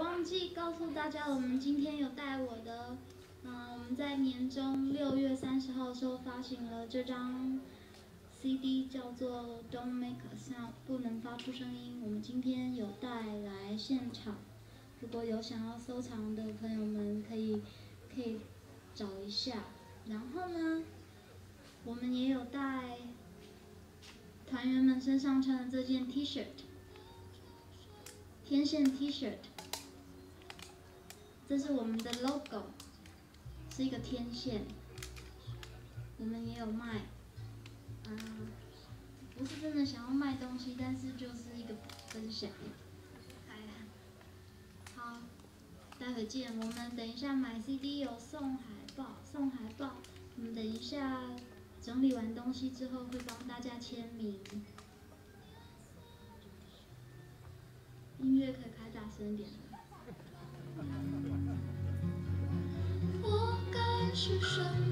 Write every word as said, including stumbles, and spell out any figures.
忘记告诉大家，我们今天有带我的，嗯、呃，我们在年中六月三十号的时候发行了这张 C D， 叫做《Don't Make a Sound》，不能发出声音。我们今天有带来现场，如果有想要收藏的朋友们，可以可以找一下。然后呢，我们也有带团员们身上穿的这件 T 恤。天线 T-shirt， 这是我们的 logo， 是一个天线。我们也有卖，嗯、呃，不是真的想要卖东西，但是就是一个分享。哎呀，好，待会见。我们等一下买 C D 有送海报，送海报。我们等一下整理完东西之后，会帮大家签名。音乐可以开大声一点了。我该是什么？